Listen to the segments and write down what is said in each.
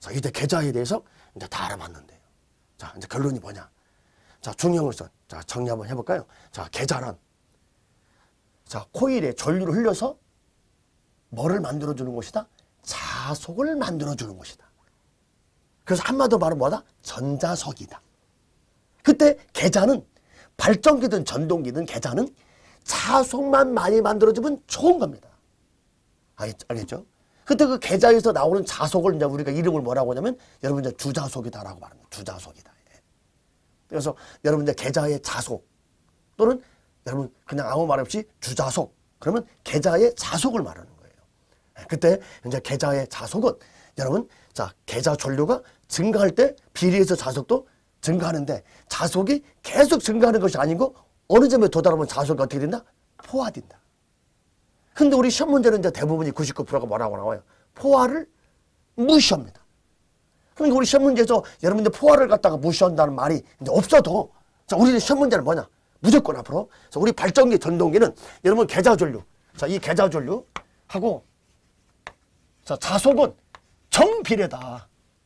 자, 이제 계좌에 대해서 이제 다 알아봤는데요. 자, 이제 결론이 뭐냐. 자, 중요한 것은, 자, 정리 한번 해볼까요? 자, 계좌란, 자, 코일에 전류를 흘려서 뭐를 만들어주는 것이다? 자속을 만들어주는 것이다. 그래서 한마디로 말하면 뭐다? 전자석이다. 그때 계좌는 발전기든 전동기든 계좌는 자속만 많이 만들어주면 좋은 겁니다. 알겠죠? 그때 그 계좌에서 나오는 자속을 이제 우리가 이름을 뭐라고 하냐면 여러분 이제 주자속이다라고 말합니다. 주자속이다. 그래서 여러분 이제 계좌의 자속 또는 여러분 그냥 아무 말 없이 주자속 그러면 계좌의 자속을 말하는 거예요. 그때 이제 계좌의 자속은 여러분 자 계좌 전류가 증가할 때 비례해서 자속도 증가하는데 자속이 계속 증가하는 것이 아니고 어느 점에 도달하면 자속이 어떻게 된다? 포화된다. 근데 우리 시험 문제는 이제 대부분이 99%가 뭐라고 나와요? 포화를 무시합니다. 그러니까 우리 시험 문제에서 여러분들 포화를 갖다가 무시한다는 말이 이제 없어도 자 우리는 시험 문제는 뭐냐? 무조건 앞으로 자, 우리 발전기 전동기는 여러분 계좌 전류 자 이 계좌 전류하고 자 자속은 정비례다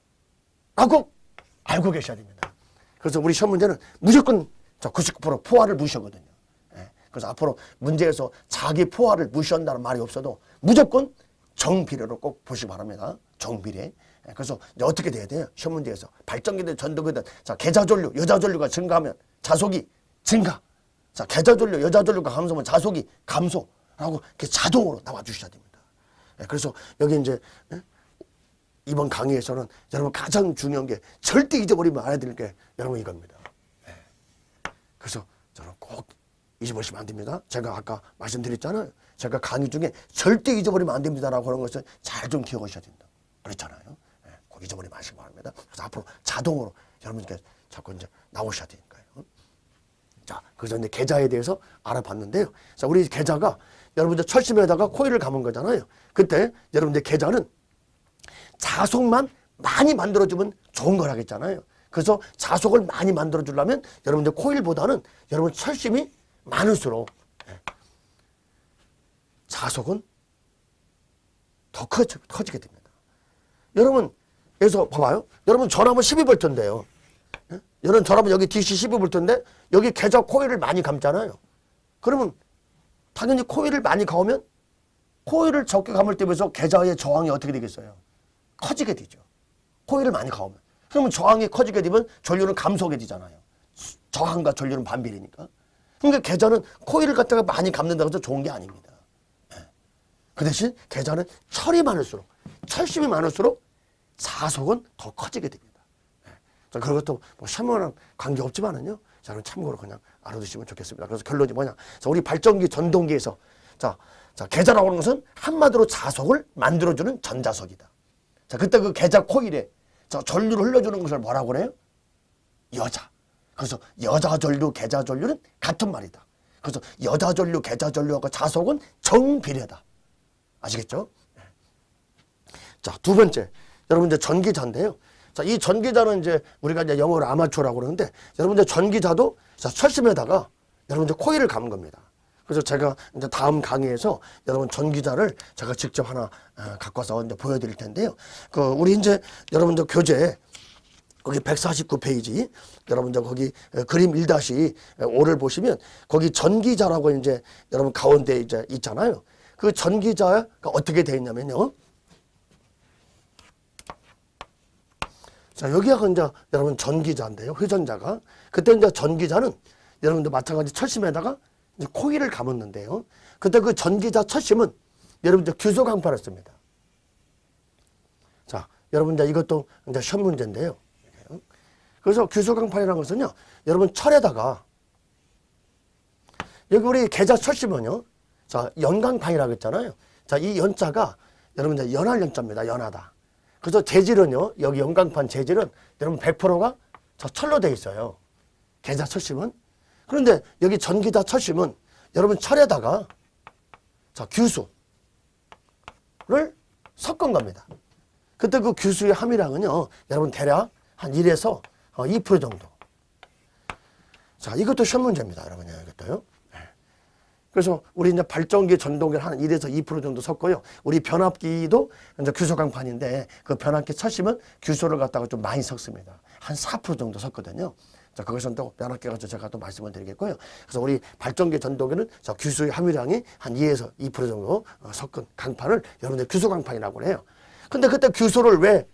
라고 알고 계셔야 됩니다. 그래서 우리 시험 문제는 무조건 자 99% 포화를 무시하거든요. 그래서 앞으로 문제에서 자기 포화를 무시한다는 말이 없어도 무조건 정비례로 꼭 보시기 바랍니다. 정비례. 그래서 이제 어떻게 돼야 돼요? 시험 문제에서 발전기든 전동기든 자 계좌 전류, 여자 전류가 증가하면 자속이 증가. 자 계좌 전류, 여자 전류가 감소하면 자속이 감소라고 이렇게 자동으로 나와 주셔야 됩니다. 그래서 여기 이제 이번 강의에서는 여러분 가장 중요한 게 절대 잊어버리면 안 해야 될 게 여러분 이겁니다. 그래서 저는 꼭 잊어버리시면 안 됩니다. 제가 아까 말씀드렸잖아요. 제가 강의 중에 절대 잊어버리면 안 됩니다라고 하는 것을 잘 좀 기억하셔야 된다. 그랬잖아요. 꼭 잊어버리지 마시기 바랍니다. 그래서 앞으로 자동으로 여러분께 자꾸 이제 나오셔야 되니까요. 자, 그래서 이제 계좌에 대해서 알아봤는데요. 자, 우리 계좌가 여러분들 철심에다가 코일을 감은 거잖아요. 그때 여러분들 계좌는 자속만 많이 만들어주면 좋은 거라겠잖아요. 그래서 자속을 많이 만들어주려면 여러분들 코일보다는 여러분 철심이 많을수록 자속은 더 커지게 됩니다. 여러분 여기서 봐봐요. 여러분 전압은 12V인데요. 여러분 전압은 여기 DC 12V인데 여기 계좌 코일을 많이 감잖아요. 그러면 당연히 코일을 많이 감으면 코일을 적게 감을 때 비해서 계좌의 저항이 어떻게 되겠어요? 커지게 되죠. 코일을 많이 감으면. 그러면 저항이 커지게 되면 전류는 감소하게 되잖아요. 저항과 전류는 반비례니까. 그러니까 계좌는 코일을 갖다가 많이 감는다고 해서 좋은 게 아닙니다. 그 대신 계좌는 철이 많을수록 철심이 많을수록 자속은 더 커지게 됩니다. 그런 것도 뭐 시험이랑 관계없지만은요. 자, 참고로 그냥 알아두시면 좋겠습니다. 그래서 결론이 뭐냐. 자, 우리 발전기 전동기에서 자, 계좌라고 하는 것은 한마디로 자속을 만들어주는 전자석이다. 자, 그때 그 계좌 코일에 자, 전류를 흘려주는 것을 뭐라고 그래요? 여자. 그래서 여자 전류, 계좌 전류는 같은 말이다. 그래서 여자 전류, 계좌 전류하고 자속은 정비례다. 아시겠죠? 자, 두 번째. 여러분 이제 전기자인데요. 자, 이 전기자는 이제 우리가 이제 영어로 아마추어라고 그러는데 여러분 이제 전기자도 자, 철심에다가 여러분 이제 코일을 감은 겁니다. 그래서 제가 이제 다음 강의에서 여러분 전기자를 제가 직접 하나 갖고 와서 이제 보여드릴 텐데요. 우리 이제 여러분들 교재 거기 149페이지 여러분들 거기 그림 1-5를 보시면 거기 전기자라고 이제 여러분 가운데 이제 있잖아요. 그 전기자가 어떻게 되어 있냐면요. 자, 여기가 이제 여러분 전기자인데요. 회전자가. 그때 이제 전기자는 여러분들 마찬가지 철심에다가 이제 코일을 감았는데요. 그때 그 전기자 철심은 여러분들 규소 강판을 씁니다. 자, 여러분들 이것도 이제 시험 문제인데요. 그래서 규소 강판이라는 것은요. 여러분 철에다가 여기 우리 계좌 철심은요. 자, 연강판이라고 했잖아요. 자, 이 연자가 여러분들 연할 연자입니다. 연하다. 그래서 재질은요. 여기 연강판 재질은 여러분 100%가 저 철로 되어 있어요. 계좌 철심은. 그런데 여기 전기자 철심은 여러분 철에다가 자, 규수를 섞은 겁니다. 그때 그 규수의 함유량은요. 여러분 대략 한 1에서 2% 정도. 자, 이것도 시험 문제입니다. 여러분 이것도요. 그래서 우리 이제 발전기 전동기를 한 1에서 2% 정도 섞고요. 우리 변압기도 이제 규소 강판인데 그 변압기 쳤으면 규소를 갖다가 좀 많이 섞습니다. 한 4% 정도 섞거든요. 자, 그것은 또 변압기 가지고 제가 또 말씀을 드리겠고요. 그래서 우리 발전기 전동기는 자, 규소의 함유량이 한 2에서 2% 정도 섞은 강판을 여러분들 규소 강판이라고 해요. 근데 그때 규소를 왜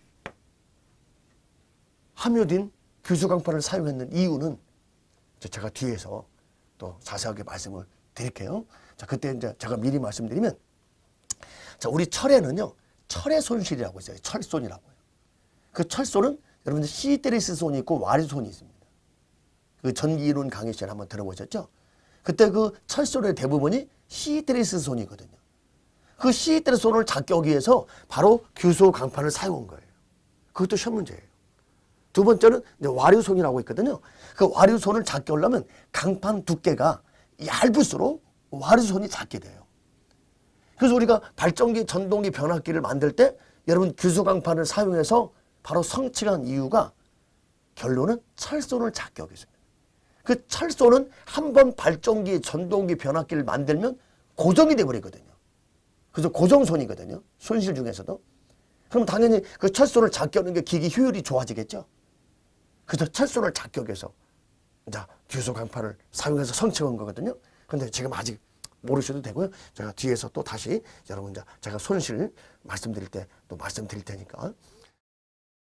함유된 규소 강판을 사용했는 이유는 제가 뒤에서 또 자세하게 말씀을 드릴게요. 자, 그때 이제 제가 미리 말씀드리면, 자, 우리 철에는요, 철의 손실이라고 있어요. 철손이라고요. 그 철손은 여러분들 시테리스 손이 있고 와류손이 있습니다. 그 전기이론 강의 시간에 한번 들어보셨죠? 그때 그 철손의 대부분이 시테리스 손이거든요. 그 시테리스 손을 작격하기 위해서 바로 규소 강판을 사용한 거예요. 그것도 시험 문제예요. 두 번째는 이제 와류손이라고 있거든요. 그 와류손을 작격하려면 강판 두께가 얇을수록 와류손이 작게 돼요. 그래서 우리가 발전기, 전동기, 변압기를 만들 때 여러분 규소 강판을 사용해서 바로 성취한 이유가 결론은 철손을 작격했습니다. 그 철손은 한번 발전기, 전동기, 변압기를 만들면 고정이 돼버리거든요. 그래서 고정손이거든요. 손실 중에서도. 그럼 당연히 그 철손을 작격하는 게 기기 효율이 좋아지겠죠. 그래서 철손을 작격해서 자, 규소 강판을 사용해서 성취한 거거든요. 근데 지금 아직 모르셔도 되고요. 제가 뒤에서 또 다시 여러분 제가 손실 말씀드릴 때 또 말씀드릴 테니까